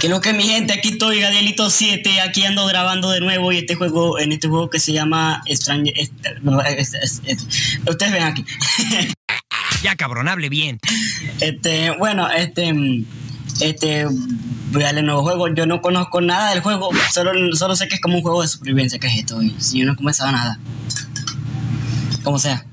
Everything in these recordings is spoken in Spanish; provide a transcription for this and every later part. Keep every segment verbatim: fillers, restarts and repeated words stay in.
Que lo que mi gente, aquí estoy, Gadielito siete, aquí ando grabando de nuevo y este juego, en este juego que se llama Stranger... Ustedes ven aquí. Ya cabrón, hable bien. Este, bueno, este, este, voy a darle nuevo juego. Yo no conozco nada del juego, solo, solo sé que es como un juego de supervivencia, que es esto. Y si yo no he comenzado nada, como sea.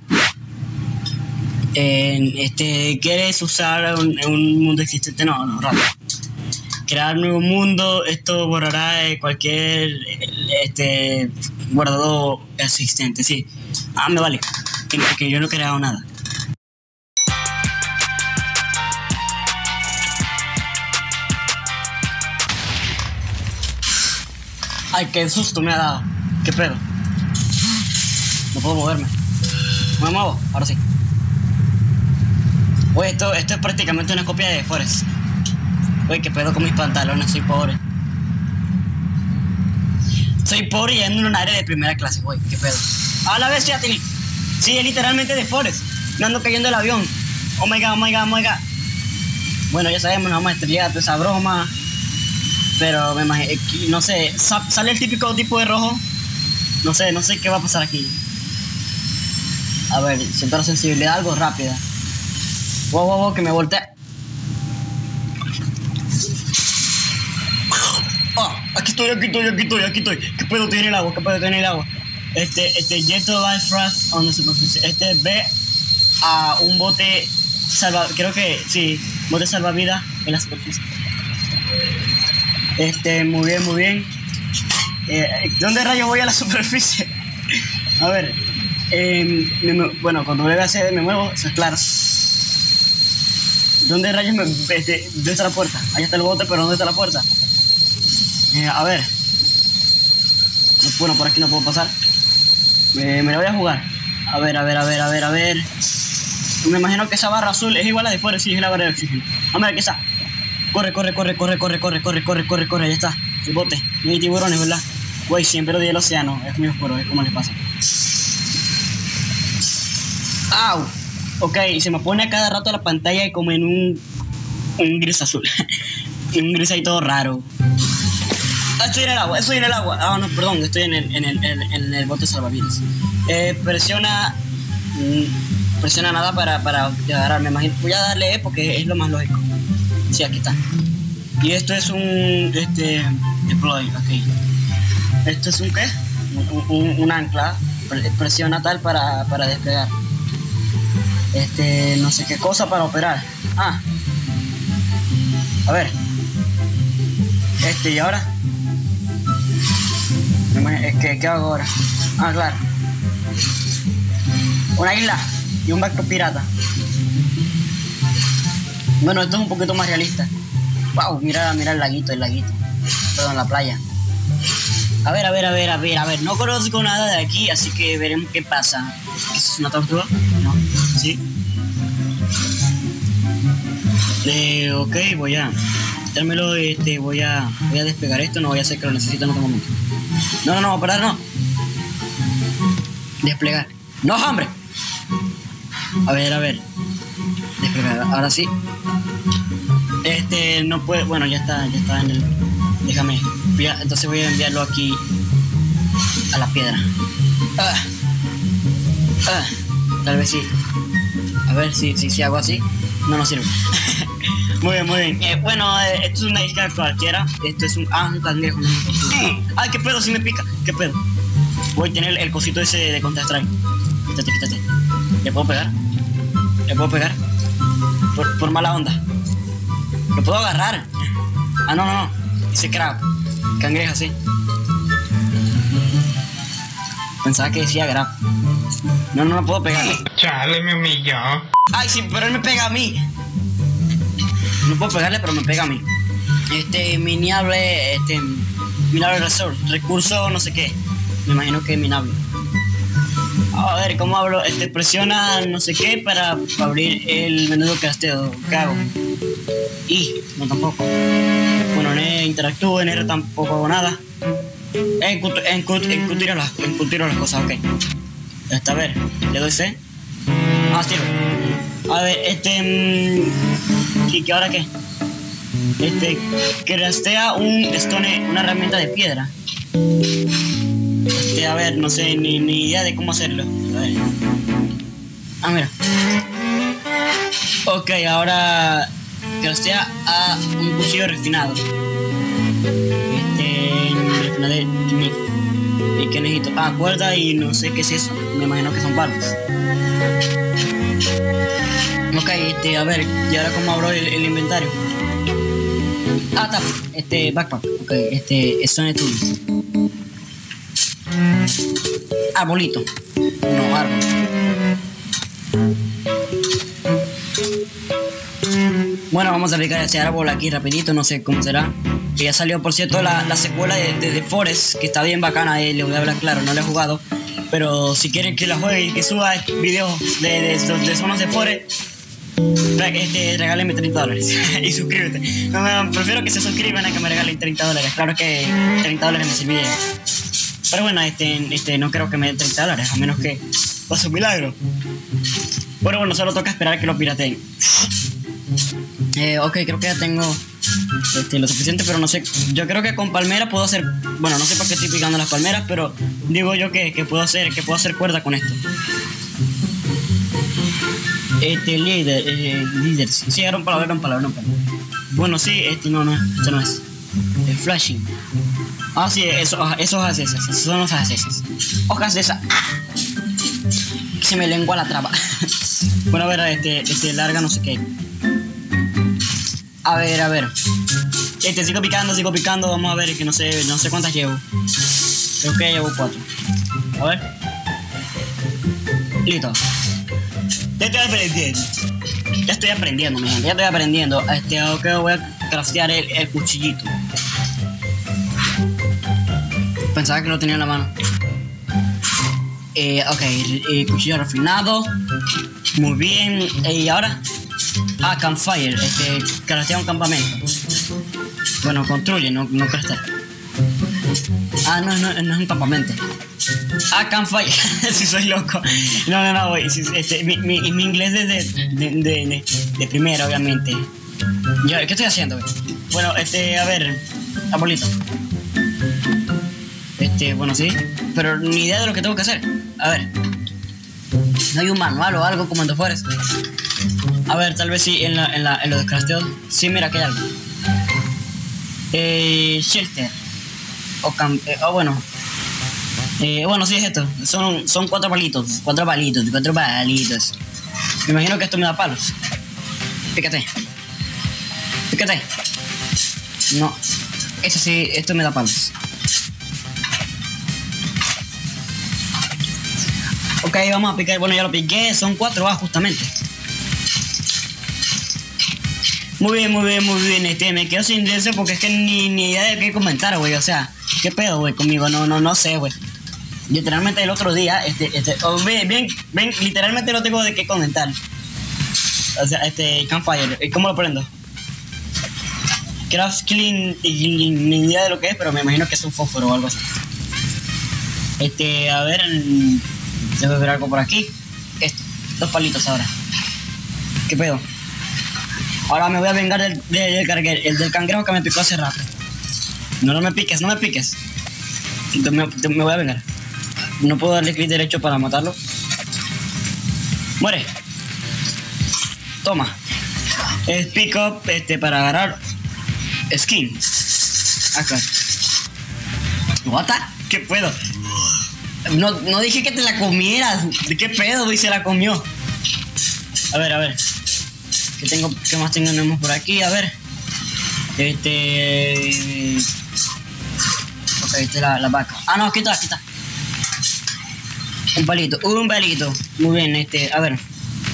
Eh, este, ¿quieres usar un, un mundo existente? No, no, rápido. Crear un nuevo mundo, esto borrará cualquier este guardado existente, sí. Ah, me vale, que, que yo no he creado nada. Ay, qué susto me ha dado. ¿Qué pedo? No puedo moverme. Me muevo, ahora sí. Oye, esto, esto es prácticamente una copia de Forest. Oye, qué pedo con mis pantalones, soy pobre. Soy pobre y ando en un área de primera clase, güey, qué pedo. A la vez, ya te... Sí, es literalmente de Forest. Me ando cayendo el avión. Oh my god, oh my god, oh my god. Bueno, ya sabemos, no vamos a estrellar toda esa broma. Pero me imagino, no sé, sale el típico tipo de rojo. No sé, no sé qué va a pasar aquí. A ver, siento la sensibilidad algo rápida. Wow, wow, wow, que me volteé. Oh, aquí estoy, aquí estoy, aquí estoy, aquí estoy. ¿Qué puedo tener el agua? ¿Qué puedo tener el agua? Este, este, Jet Life Raft on the superficie. Este ve a un bote salva, creo que sí, bote salvavidas en la superficie. Este, muy bien, muy bien. Eh, ¿Dónde rayos voy a la superficie? A ver, eh, me, bueno, cuando vuelva a hacer me muevo, eso es claro. ¿Dónde rayos me, este, dónde está la puerta? Ahí está el bote, pero ¿dónde está la puerta? Eh, a ver. Bueno, por aquí no puedo pasar. Eh, me la voy a jugar. A ver, a ver, a ver, a ver, a ver. Me imagino que esa barra azul es igual a la de fuera, sí, es la barra de oxígeno. A ver, aquí está. Corre, corre, corre, corre, corre, corre, corre, corre, corre, corre, ya está. El bote. No hay tiburones, ¿verdad? Güey, siempre odio el océano. Es muy oscuro, ¿cómo le pasa? ¡Au! Ok, se me pone a cada rato la pantalla como en un... Un gris azul. Un gris ahí todo raro. Ah, estoy en el agua, estoy en el agua. Ah, no, perdón, estoy en el, en el, en el, en el bote salvavidas. Eh, presiona... Mmm, presiona nada para, para agarrar, me imagino. Voy a darle E porque es lo más lógico. Sí, aquí está. Y esto es un... Este... Deploy, ok. ¿Esto es un qué? Un, un, un ancla. Presiona tal para, para despegar. Este... No sé qué cosa para operar. Ah. A ver. Este, ¿y ahora? ¿Qué, ¿Qué hago ahora? Ah, claro. Una isla y un barco pirata. Bueno, esto es un poquito más realista. Wow, mira, mira el laguito, el laguito. Perdón, la playa. A ver, a ver, a ver, a ver, a ver. No conozco nada de aquí, así que veremos qué pasa. ¿Qué es una tortuga? No, sí. Eh, ok, voy a... Dármelo, este, voy a... Voy a despegar esto, no voy a hacer que lo necesito en otro momento. No, no, no, parar, no. Desplegar. ¡No, hombre! A ver, a ver. Desplegar, ahora sí. Este, no puede... Bueno, ya está, ya está en el... Déjame. A, entonces voy a enviarlo aquí a la piedra. Ah. Ah. Tal vez sí. A ver si, si, si hago así. No, no sirve. Muy bien, muy bien. Eh, bueno, eh, esto es una isla cualquiera. Esto es un... Ah, un cangrejo. Ay, qué pedo, si me pica. ¿Qué pedo? Voy a tener el, el cosito ese de Counter-Strike. Quítate, quítate. ¿Le puedo pegar? ¿Le puedo pegar? Por, por mala onda. ¿Lo puedo agarrar? Ah, no, no, no. Ese crab. Cangrejo, sí. Pensaba que decía grab. No, no, no puedo pegarle. Chale, me humilló. Ay, sí, pero él me pega a mí. No puedo pegarle, pero me pega a mí. Este, minable, este, minable resource, recurso no sé qué. Me imagino que es minable. A ver, ¿cómo hablo? Este, presiona no sé qué para, para abrir el menú de casteo. ¿Qué hago? Y, no tampoco. Bueno, en E interactúo, en R tampoco hago nada. Encutir a las, las cosas, ok. Esta, a ver, le doy C. Ah, sirve. A ver, este... ¿Y qué ahora qué? Este, craftea un stone, una herramienta de piedra. Este, a ver, no sé, ni, ni idea de cómo hacerlo. A ver. Ah, mira. Ok, ahora craftea a un cuchillo refinado. Este, refinado de... ¿Y qué necesito? Ah, cuerda y no sé qué es eso. Me imagino que son palos. Ok, este, a ver, ¿y ahora cómo abro el, el inventario? Ah, está, este, backpack. Ok, este, Stone Tools. Arbolito. No, árbol. Bueno, vamos a aplicar este árbol aquí rapidito, no sé cómo será. Que ya salió, por cierto, la, la secuela de, de The Forest, que está bien bacana, eh, le voy a hablar claro, no la he jugado. Pero si quieren que la juegue y que suba videos de, de, de, de zonas de Forest, este, regálenme treinta dólares y suscríbete. No, no, prefiero que se suscriban a que me regalen treinta dólares. Claro que treinta dólares me serviría. Pero bueno, este, este, no creo que me den treinta dólares, a menos que pase un milagro. Bueno, bueno, solo toca esperar a que lo pirateen. Eh, ok, creo que ya tengo este, lo suficiente, pero no sé. Yo creo que con palmera puedo hacer. Bueno, no sé por qué estoy picando las palmeras, pero digo yo que, que puedo hacer que puedo hacer cuerda con esto. Este líder, eh, líder. Sí, era un palabra, era un palabra, un palabra. Bueno, sí, este no, no, esto no es. El flashing. Ah, sí, eso, esos accesos, esos son los accesos. Hojas de esa. Se me lengua la traba. Bueno, a ver, este, este larga no sé qué. A ver, a ver. Este, sigo picando, sigo picando. Vamos a ver, que no sé, no sé cuántas llevo. Creo que llevo cuatro. A ver. Listo. Ya estoy aprendiendo. Ya estoy aprendiendo, mi gente. Ya estoy aprendiendo. Este, ok, voy a craftear el, el cuchillito. Pensaba que lo tenía en la mano. Eh, ok, el cuchillo refinado. Muy bien. ¿Y ahora? Ah, campfire. Este, craftea un campamento. Bueno, construye, no, no craftea. Ah, no, no, no es un campamento. Ah, campfire. Si soy loco. No, no, no, güey. Este, mi, mi, mi inglés es de, de, de, de, de primera, obviamente. Yo, ¿qué estoy haciendo, güey? Bueno, este, a ver. Arbolito. Este, bueno, sí. Pero ni idea de lo que tengo que hacer. A ver. ¿No hay un manual o algo como en The Forest? A ver, tal vez sí, en, la, en, la, en los crafteos. Sí, mira, que hay algo. Eh, shelter. O cam... Eh, oh, bueno. Eh, bueno, sí es esto. Son, son cuatro palitos. Cuatro palitos, cuatro palitos. Me imagino que esto me da palos. Fíjate. Fíjate. No. Eso sí, esto me da palos. Ok, vamos a picar. Bueno, ya lo piqué. Son cuatro A justamente. Muy bien, muy bien, muy bien. Este, me quedo sin silencio porque es que ni, ni idea de qué comentar, güey. O sea, ¿qué pedo, güey, conmigo? No, no, no sé, güey. Literalmente el otro día, este, este, oh, ven, ven, ven, literalmente no tengo de qué comentar. O sea, este, campfire. ¿Cómo lo prendo? Craft clean, y ni idea de lo que es, pero me imagino que es un fósforo o algo así. Este, a ver, tengo que ver algo por aquí. Esto, dos palitos ahora. ¿Qué pedo? Ahora me voy a vengar del, del, del, del, del cangrejo que me picó hace rato. No, no me piques, no me piques. Me, me voy a vengar. No puedo darle clic derecho para matarlo. Muere. Toma. Es pick up este, para agarrar skin. Acá. What? ¿Qué pedo? No, no dije que te la comieras. ¿De qué pedo, güey? Se la comió. A ver, a ver. ¿Qué tengo? ¿Qué más tenemos por aquí? A ver. Este. Ok, esta es la, la vaca. Ah, no, aquí está, aquí está. Un palito, un palito. Muy bien, este, a ver.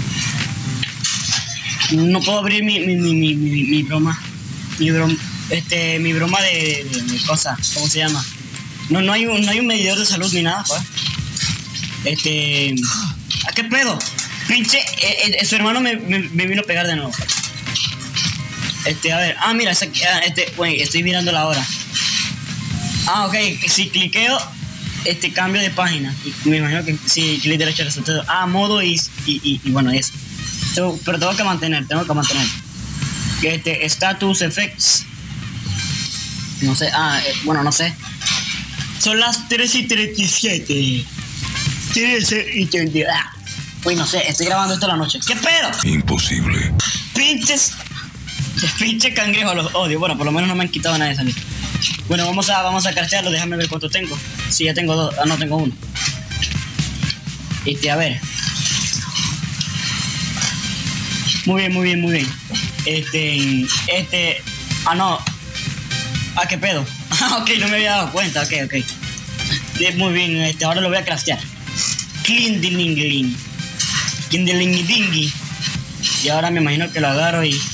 No puedo abrir mi, mi, mi, mi, mi, mi broma. Mi broma. Este, mi broma de, de, de cosa. ¿Cómo se llama? No, no hay un, no hay un medidor de salud ni nada, pues. Este. ¿A qué pedo? Pinche, eh, eh, su hermano me, me, me vino a pegar de nuevo. Este, a ver. Ah, mira, esa, este, güey, estoy mirando la hora. Ah, ok. Si cliqueo, este, cambio de página. Y me imagino que si clic derecho al resultado. Ah, modo y, y, y, y bueno, eso. Tengo, pero tengo que mantener, tengo que mantener. Este, status effects. No sé, ah, eh, bueno, no sé. Son las tres y treinta y siete. tres y treinta y siete. Ah. Uy, no sé, estoy grabando esto en la noche. ¿Qué pedo? Imposible. Pinches. Pinche cangrejo, los odio. Bueno, por lo menos no me han quitado nada de salir. Bueno, vamos a, vamos a cartearlo. Déjame ver cuánto tengo. Sí, ya tengo dos. Ah, no, tengo uno. Este, a ver. Muy bien, muy bien, muy bien. Este, este. Ah, no. Ah, qué pedo. Ah, ok, no me había dado cuenta. Ok, ok. Muy bien, este, ahora lo voy a craftear. Clean dilingiling. Clean dilingidingi. Y ahora me imagino que lo agarro y.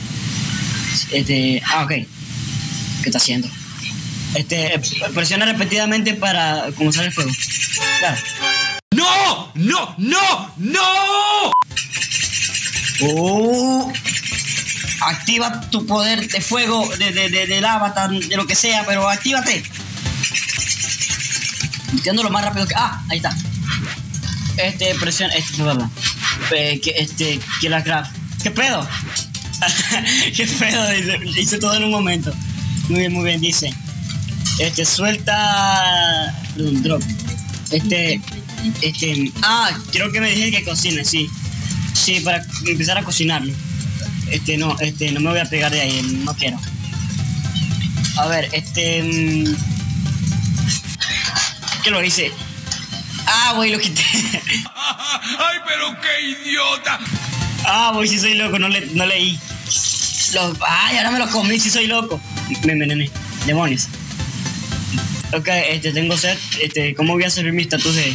Este. Ah, ok. ¿Qué está haciendo? Este. Presiona repetidamente para comenzar el fuego. Claro. ¡No! ¡No! ¡No! ¡No! Oh. Activa tu poder de fuego, de, de, de, del avatar, de lo que sea, pero actívate. Entiendo lo más rápido que. Ah, ahí está. Este, presiona. Este, perdón. Eh, que, este, que la craft. ¿Qué pedo? ¿Qué pedo? Hice, hice todo en un momento. Muy bien, muy bien, dice. Este, suelta. Perdón, drop. Este. Este. Ah, creo que me dije que cocine, sí. Sí, para empezar a cocinarlo. Este, no, este, no me voy a pegar de ahí, no quiero. A ver, este. Mmm, ¿qué lo hice? Ah, güey, lo quité. ¡Ay, pero qué idiota! Ah, güey, sí soy loco, no, le, no leí. Los, ay, ahora me lo comí, sí soy loco. Me envenené. Demonios. Ok, este, tengo sed. Este, ¿cómo voy a servir mi estatus de...?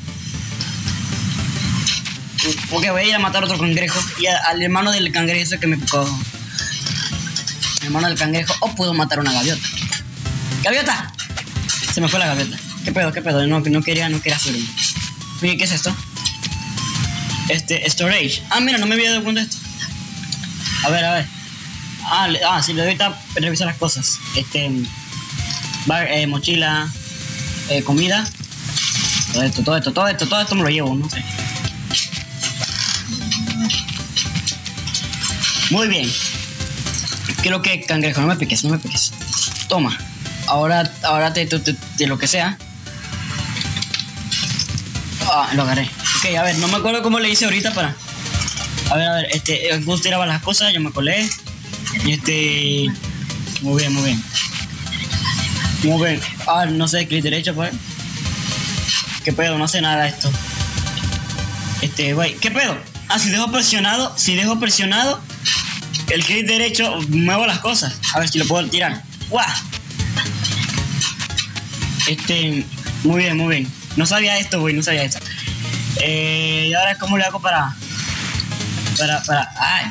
Ok, voy a ir a matar otro cangrejo. Y a, al hermano del cangrejo ese que me picó. El hermano del cangrejo. O puedo matar una gaviota. ¡Gaviota! Se me fue la gaviota. ¿Qué pedo, qué pedo? No, no quería, no quería subirme. Oye, ¿qué es esto? Este, storage. Ah, mira, no me había dado cuenta de esto. A ver, a ver. Ah, le, ah sí, le doy a revisar las cosas. Este... Bar, eh, mochila... Eh, comida... Todo esto, todo esto, todo esto, todo esto me lo llevo, no sé. Muy bien. Creo que cangrejo, no me piques, no me piques. Toma. Ahora, ahora te, te, te, te lo que sea. Ah, lo agarré. Ok, a ver, no me acuerdo cómo le hice ahorita para... A ver, a ver, este... Gus tiraba las cosas, yo me colé. Y este... Muy bien, muy bien. Muy bien. Ah, no sé, clic derecho, pues. ¿Qué pedo? No sé nada de esto. Este, güey, ¿qué pedo? Ah, si dejo presionado, si dejo presionado el clic derecho, muevo las cosas. A ver si lo puedo tirar. ¡Guau! Este, muy bien, muy bien. No sabía esto, güey, no sabía esto. Eh, y ahora, ¿cómo le hago para... Para, para... ¡Ay!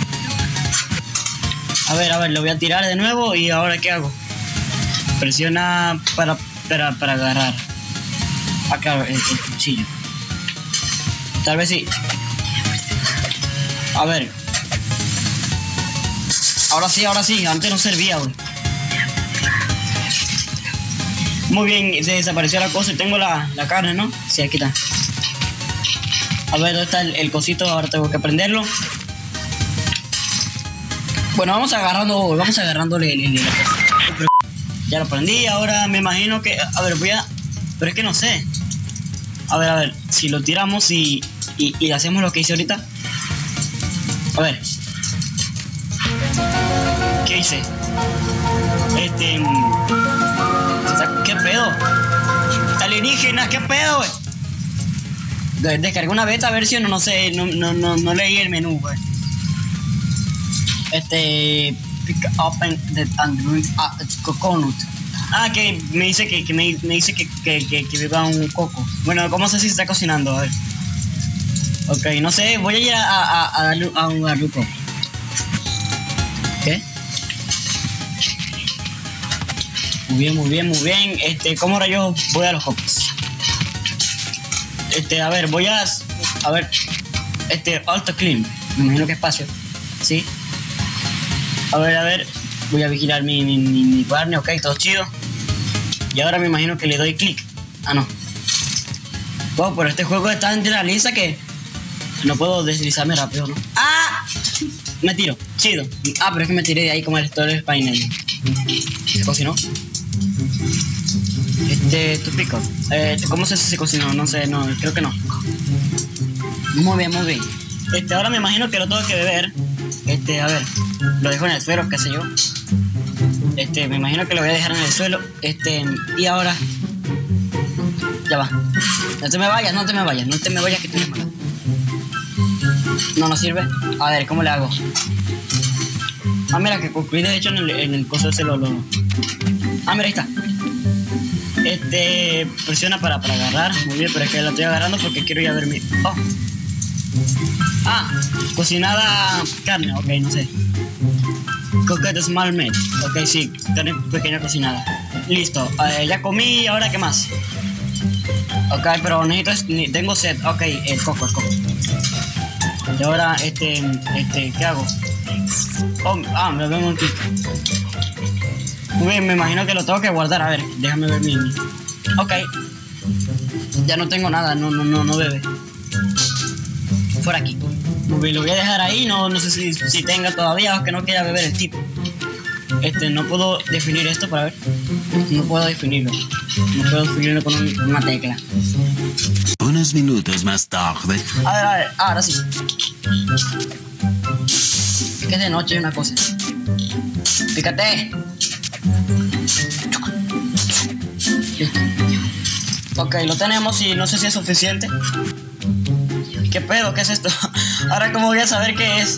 A ver, a ver, lo voy a tirar de nuevo y ahora, ¿qué hago? Presiona para, para, para agarrar. Acá, el, el cuchillo. Tal vez sí. A ver. Ahora sí, ahora sí. Antes no servía, güey. Muy bien, se desapareció la cosa y tengo la, la carne, ¿no? Sí, aquí está. A ver, ¿dónde está el, el cosito? Ahora tengo que prenderlo. Bueno, vamos agarrando, vamos agarrándole el, el, el, el, ya lo prendí, ahora me imagino que... A ver, voy a... Pero es que no sé. A ver, a ver, si lo tiramos y, y, y hacemos lo que hice ahorita. A ver. ¿Qué hice? Este... ¿Qué pedo? Alienígenas, ¿qué pedo, güey? Descargué una beta versión, no, no sé, no, no, no, no leí el menú, güey. Este... Pick open the Android ah, coconut. Ah, que me dice que, que me, me dice que, que, que, que viva un coco. Bueno, ¿cómo sé si se está cocinando? A ver. Ok, no sé, voy a ir a, a, a darle a un arruco. ¿Qué? Muy bien, muy bien, muy bien. Este, ¿cómo rayos voy a los cocos? Este, a ver, voy a... A ver... Este, auto clean. Me imagino que espacio. ¿Sí? A ver, a ver. Voy a vigilar mi, mi, mi, mi partner, ok, todo chido. Y ahora me imagino que le doy clic. Ah, no. Wow, pero este juego es tan realista que no puedo deslizarme rápido, ¿no? ¡Ah! Me tiro, chido. Ah, pero es que me tiré de ahí como el todo el painel. ¿Se cocinó? Este, tu pico. Eh, ¿Cómo sé si se cocinó? No sé, no, creo que no. Muy bien, muy bien. Este, ahora me imagino que lo tengo que beber. Este, a ver, lo dejo en el suelo, qué sé yo. Este, me imagino que lo voy a dejar en el suelo. Este, y ahora. Ya va. No te me vayas, no te me vayas, no te me vayas que tienes mala. No, no sirve. A ver, ¿cómo le hago? Ah, mira, que concluí de hecho en el, en el coso ese lo, lo... Ah, mira, ahí está. Este, presiona para, para agarrar. Muy bien, pero es que la estoy agarrando porque quiero ir a ver mi... Oh. Ah, cocinada carne, ok, no sé. Cooked small meat. Ok, sí, carne pequeña cocinada. Listo, eh, ya comí, ¿ahora qué más? Ok, pero necesito, tengo sed. Ok, el coco, el coco. Y ahora, este, este, ¿qué hago? Oh, ah, me lo tengo un tico. Muy bien, me imagino que lo tengo que guardar. A ver, déjame ver mi... Ok. Ya no tengo nada, no, no, no, no bebe. Por aquí. Muy bien, lo voy a dejar ahí, no, no sé si, si tenga todavía o que no quiera beber el tipo. Este, no puedo definir esto para ver. No puedo definirlo. No puedo definirlo con un, una tecla. Unos minutos más tarde. A ver, a ver, ahora sí. Es que es de noche una cosa. Fíjate. Listo. Ok, lo tenemos y no sé si es suficiente. ¿Qué pedo? ¿Qué es esto? Ahora cómo voy a saber qué es.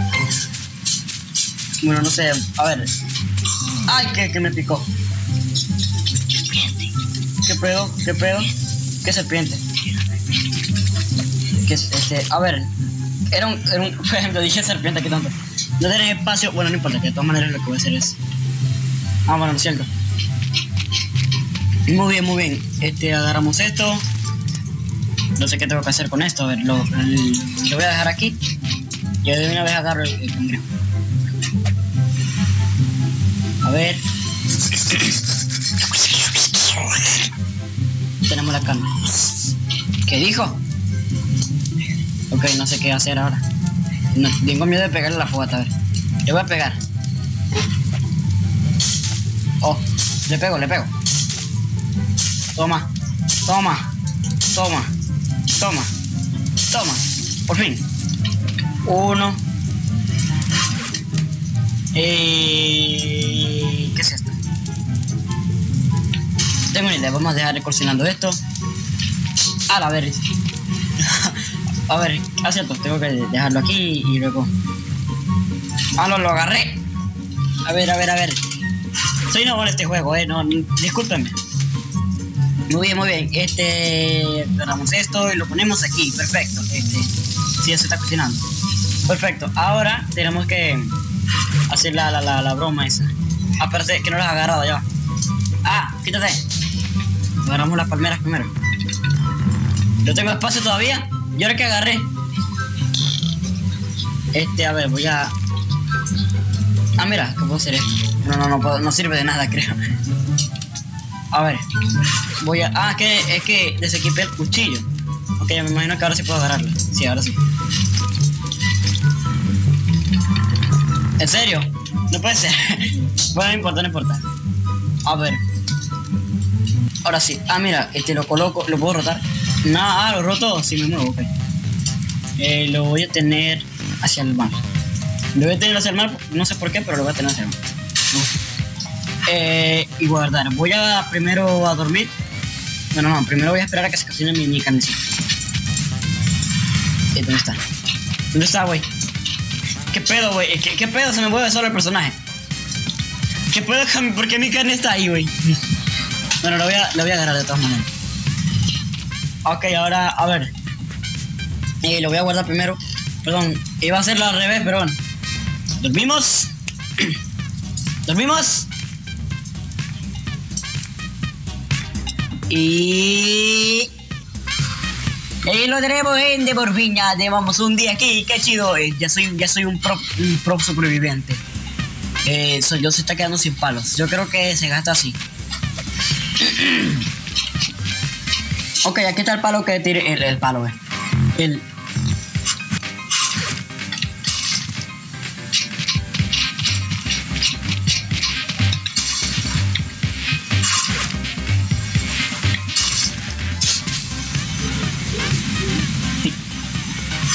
Bueno, no sé, a ver. Ay, que, que me picó. ¿Qué pedo? ¿Qué pedo? ¿Qué serpiente? ¿Qué es este? A ver. Era un, era un, por ejemplo, dije serpiente, ¿qué tanto? No tenés espacio, bueno, no importa, que de todas maneras lo que voy a hacer es... Ah, bueno, lo siento. Muy bien, muy bien. Este, agarramos esto. No sé qué tengo que hacer con esto. A ver, lo, el, lo voy a dejar aquí. Y de una vez agarro el, el cangrejo. A ver. Tenemos la carne. ¿Qué dijo? Ok, no sé qué hacer ahora. No, tengo miedo de pegarle la fogata, a ver. Le voy a pegar. Oh, le pego, le pego. Toma, toma, toma, toma, toma. Por fin. Uno. Eh, ¿Qué es esto? Tengo una idea, vamos a dejar cocinando esto. A la ver. A ver, es cierto, tengo que dejarlo aquí y luego... Ah, no, lo agarré. A ver, a ver, a ver. Soy nuevo en este juego, eh, no, discúlpenme. Muy bien, muy bien. Este, agarramos esto y lo ponemos aquí, perfecto. Este, sí, ya se está cocinando. Perfecto, ahora tenemos que hacer la, la, la, la broma esa. Aparte que no las has agarrado ya. Ah, quítate. Agarramos las palmeras primero. Yo tengo espacio todavía. ¿Y ahora que agarré? Este, a ver, voy a... Ah, mira, ¿qué puedo hacer esto? No, no, no, puedo, no sirve de nada, creo. A ver, voy a... Ah, es que, es que desequipé el cuchillo. Ok, me imagino que ahora sí puedo agarrarlo. Sí, ahora sí. ¿En serio? No puede ser. Bueno, no importa, no importa. A ver. Ahora sí. Ah, mira, este lo coloco, lo puedo rotar. No, ah, lo roto si me muevo, ok. Eh, lo voy a tener hacia el mar. Lo voy a tener hacia el mar, no sé por qué, pero lo voy a tener hacia el mar. Eh, y guardar. Voy a primero a dormir. Bueno, no, primero voy a esperar a que se cocine mi, mi carnecita. Eh, ¿Dónde está? ¿Dónde está, güey? ¿Qué pedo, güey? ¿Qué, ¿Qué pedo? Se me mueve solo el personaje. ¿Qué pedo? ¿Por qué mi carne está ahí, güey? Bueno, lo voy a, lo voy a agarrar de todas maneras. Ok, ahora, a ver. Eh, lo voy a guardar primero. Perdón, iba a hacerlo al revés, pero bueno. ¿Dormimos? ¿Dormimos? Y... Y lo tenemos, gente, por fin. Ya llevamos un día aquí. Qué chido. Eh, ya soy, ya soy un pro, un pro superviviente. Eh, soy, yo se está quedando sin palos. Yo creo que se gasta así. Ok, aquí está el palo que tire. El, el palo, eh. El.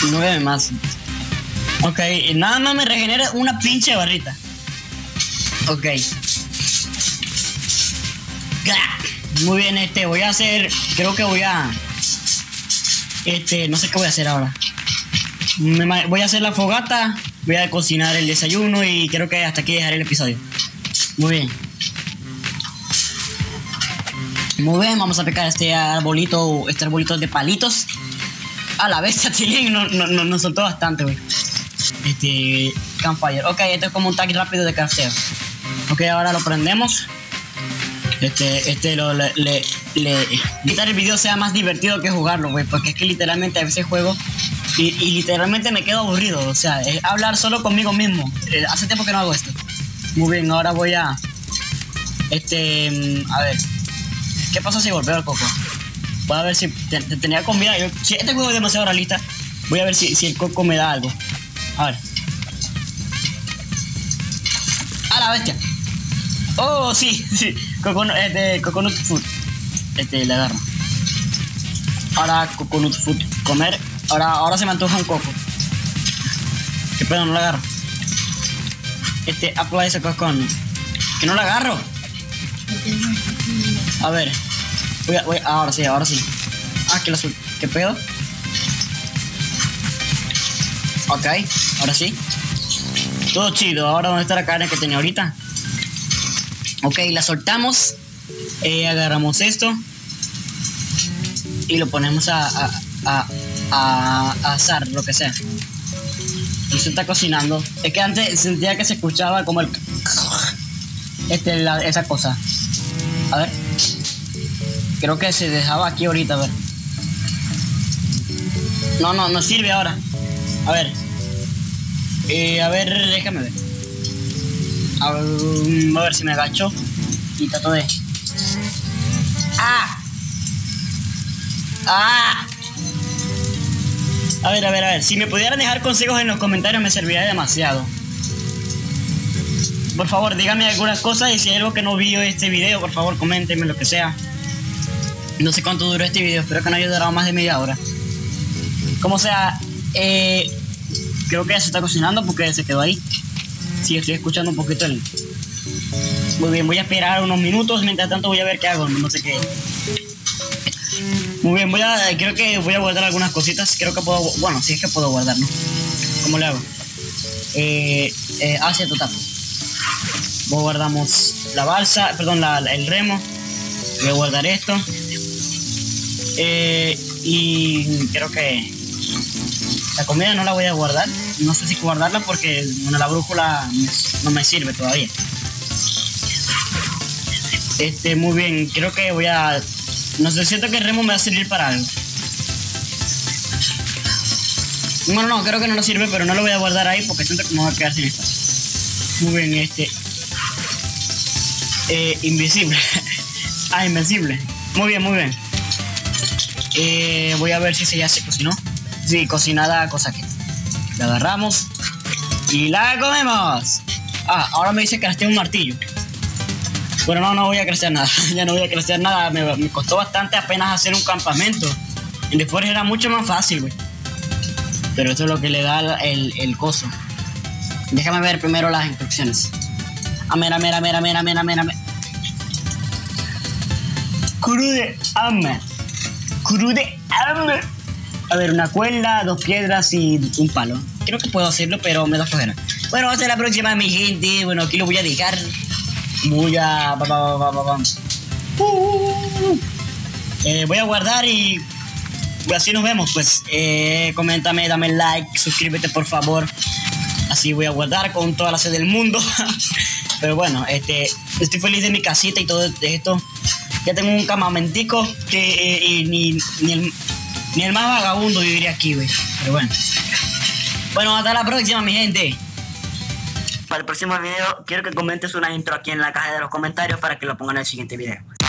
Nueve más. Ok, nada más me regenera una pinche barrita. Ok. Muy bien, este, voy a hacer, creo que voy a, este, no sé qué voy a hacer ahora. Me, voy a hacer la fogata, voy a cocinar el desayuno y creo que hasta aquí dejaré el episodio. Muy bien. Muy bien, vamos a picar este arbolito, este arbolito de palitos. A la bestia, Tilín, nos no, no, no soltó bastante, güey. Este, campfire. Ok, esto es como un tag rápido de crafteo. Ok, ahora lo prendemos. Este, este, lo, le, le, le, quitar el video sea más divertido que jugarlo, güey, porque es que literalmente a veces juego y, y literalmente me quedo aburrido, o sea, es hablar solo conmigo mismo. Eh, hace tiempo que no hago esto. Muy bien, ahora voy a, este, a ver, ¿qué pasa si golpeo al coco? Voy a ver si te, te tenía comida. Yo, si este juego es demasiado realista, voy a ver si, si el coco me da algo. A ver. A la bestia. Oh, sí, sí. Coconut, este, coconut food. Este, le agarro. Ahora coconut food. Comer. Ahora, ahora se me antoja un coco. ¿Qué pedo? No lo agarro. Este, apply ese cocón. Que no lo agarro. A ver. Voy a, voy a, ahora sí, ahora sí. Ah, que lo azul. ¿Qué pedo? Ok, ahora sí. Todo chido. Ahora, ¿dónde está la carne que tenía ahorita? Ok, la soltamos. Eh, agarramos esto. Y lo ponemos a, a, a, a, a asar, lo que sea. Y se está cocinando. Es que antes sentía que se escuchaba como el... Este, la, esa cosa. A ver. Creo que se dejaba aquí ahorita, a ver. No, no, no sirve ahora. A ver. Eh, a ver, déjame ver. A ver, a ver si me agacho y trato de... ¡Ah! ¡Ah! A ver, a ver, a ver. Si me pudieran dejar consejos en los comentarios me serviría demasiado. Por favor, díganme algunas cosas y si hay algo que no vi en este video, por favor, coméntenme lo que sea. No sé cuánto duró este video, espero que no haya durado más de media hora. Como sea, eh, creo que ya se está cocinando porque se quedó ahí. Sí, estoy escuchando un poquito el... Muy bien, voy a esperar unos minutos. Mientras tanto voy a ver qué hago, no sé qué. Muy bien, voy a... Creo que voy a guardar algunas cositas. Creo que puedo... Bueno, sí es que puedo guardar, ¿no? ¿Cómo le hago? Eh... eh ah, sí, total. Guardamos la balsa, perdón, la, el remo. Voy a guardar esto. Eh... Y... Creo que... La comida no la voy a guardar. No sé si guardarla porque bueno, la brújula no me sirve todavía. Este, muy bien. Creo que voy a... No sé, siento que el remo me va a servir para algo. Bueno, no, creo que no lo sirve, pero no lo voy a guardar ahí porque siento que me voy a quedar sin espacio. Muy bien, este... Eh, invisible. Ah, invencible. Muy bien, muy bien. Eh, voy a ver si se ya se cocinó. Sí, cocinada, cosa que la agarramos y la comemos. Ah, ahora me dice que crafteé un martillo. Bueno, no, no voy a craftear nada. Ya no voy a craftear nada. Me, me costó bastante apenas hacer un campamento. En The Forge era mucho más fácil, güey. Pero esto es lo que le da el, el coso. Déjame ver primero las instrucciones. A mera, mera, mera, mera, mera, mera, mera. Crude ame. Crude ame. A ver, una cuerda, dos piedras y un palo. Creo que puedo hacerlo, pero me da flojera. Bueno, hasta la próxima, mi gente. Bueno, aquí lo voy a dejar. Voy a... Uh, eh, voy a guardar y... Así nos vemos, pues. Eh, coméntame, dame like, suscríbete, por favor. Así voy a guardar con toda la sed del mundo. Pero bueno, este... Estoy feliz de mi casita y todo esto. Ya tengo un campamentico que eh, y ni, ni el... Ni el más vagabundo viviría aquí, güey. Pero bueno. Bueno, hasta la próxima, mi gente. Para el próximo video, quiero que comentes una intro aquí en la caja de los comentarios para que lo pongan en el siguiente video.